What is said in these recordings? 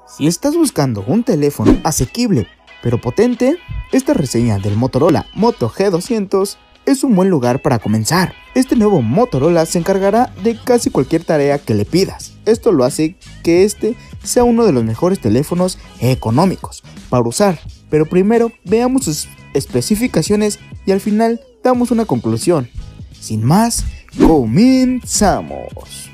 Si estás buscando un teléfono asequible pero potente, esta reseña del Motorola Moto G200 es un buen lugar para comenzar. Este nuevo Motorola se encargará de casi cualquier tarea que le pidas. Esto lo hace que este sea uno de los mejores teléfonos económicos para usar. Pero primero veamos sus especificaciones y al final damos una conclusión. Sin más, comenzamos.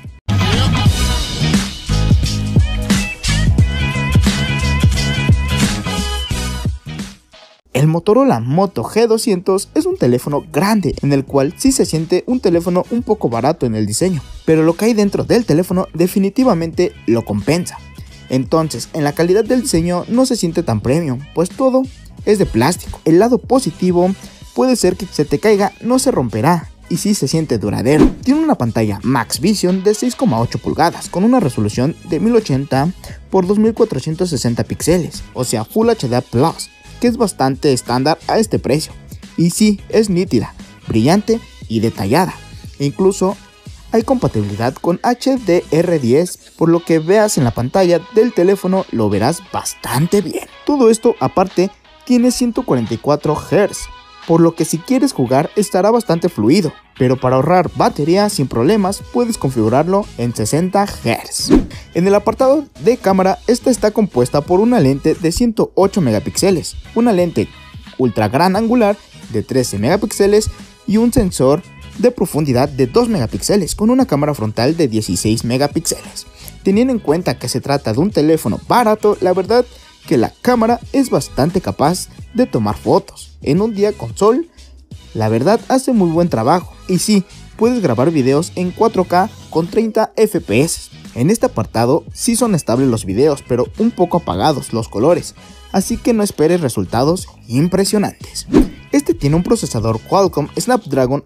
El Motorola Moto G200 es un teléfono grande en el cual sí se siente un teléfono un poco barato en el diseño, pero lo que hay dentro del teléfono definitivamente lo compensa. Entonces, en la calidad del diseño no se siente tan premium, pues todo es de plástico. El lado positivo puede ser que se te caiga, no se romperá y sí se siente duradero. Tiene una pantalla Max Vision de 6,8 pulgadas con una resolución de 1080 x 2460 píxeles, o sea Full HD Plus, que es bastante estándar a este precio. Y sí, es nítida, brillante y detallada. Incluso hay compatibilidad con HDR10, por lo que veas en la pantalla del teléfono lo verás bastante bien. Todo esto aparte tiene 144 Hz, por lo que si quieres jugar estará bastante fluido, pero para ahorrar batería sin problemas puedes configurarlo en 60 Hz. En el apartado de cámara, esta está compuesta por una lente de 108 megapíxeles, una lente ultra gran angular de 13 megapíxeles y un sensor de profundidad de 2 megapíxeles con una cámara frontal de 16 megapíxeles. Teniendo en cuenta que se trata de un teléfono barato, la verdad que la cámara es bastante capaz de tomar fotos. En un día con sol, la verdad hace muy buen trabajo. Y sí, puedes grabar videos en 4K con 30 FPS. En este apartado sí son estables los videos, pero un poco apagados los colores, así que no esperes resultados impresionantes. Este tiene un procesador Qualcomm Snapdragon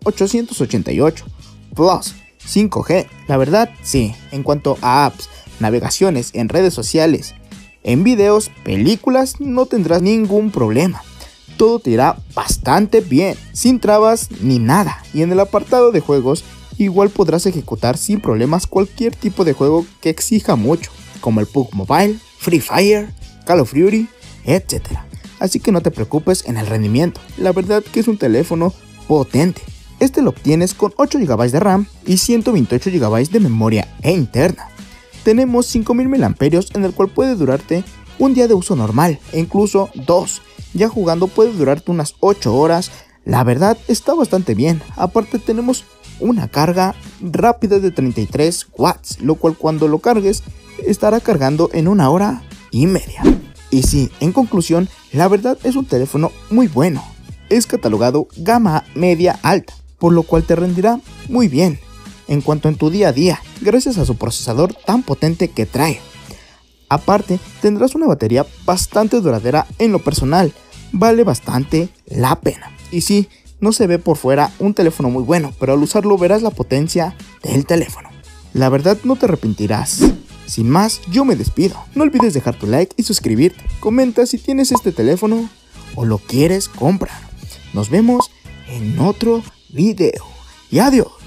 888 Plus 5G. La verdad sí, en cuanto a apps, navegaciones en redes sociales, en videos, películas, no tendrás ningún problema. Todo te irá bastante bien, sin trabas ni nada. Y en el apartado de juegos, igual podrás ejecutar sin problemas cualquier tipo de juego que exija mucho, como el PUBG Mobile, Free Fire, Call of Duty, etc. Así que no te preocupes en el rendimiento, la verdad que es un teléfono potente. Este lo obtienes con 8 GB de RAM y 128 GB de memoria interna. Tenemos 5000 mAh en el cual puede durarte un día de uso normal e incluso 2. Ya jugando puede durarte unas 8 horas. La verdad está bastante bien. Aparte tenemos una carga rápida de 33 watts, lo cual cuando lo cargues estará cargando en 1 hora y media. Y sí, en conclusión, la verdad es un teléfono muy bueno. Es catalogado gama media alta, por lo cual te rendirá muy bien en cuanto en tu día a día, gracias a su procesador tan potente que trae. Aparte, tendrás una batería bastante duradera. En lo personal, vale bastante la pena. Y sí, no se ve por fuera un teléfono muy bueno, pero al usarlo verás la potencia del teléfono. La verdad no te arrepentirás. Sin más, yo me despido. No olvides dejar tu like y suscribirte. Comenta si tienes este teléfono o lo quieres comprar. Nos vemos en otro video. Y adiós.